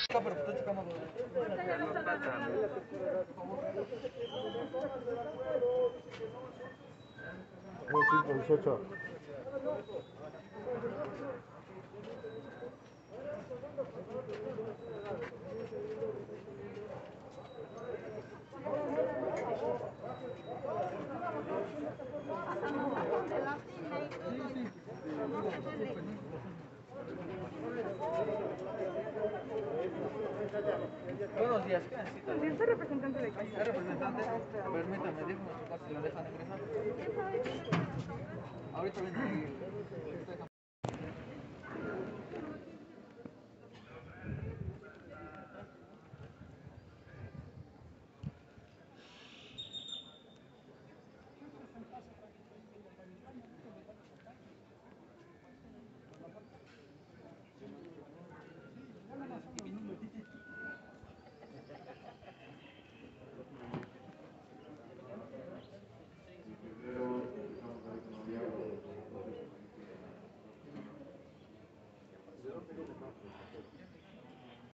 18. Buenos días, ¿qué necesita? Soy representante de casa. ¿Es representante? Permítame, déjame checar si lo dejan ingresar. Ahorita viene el...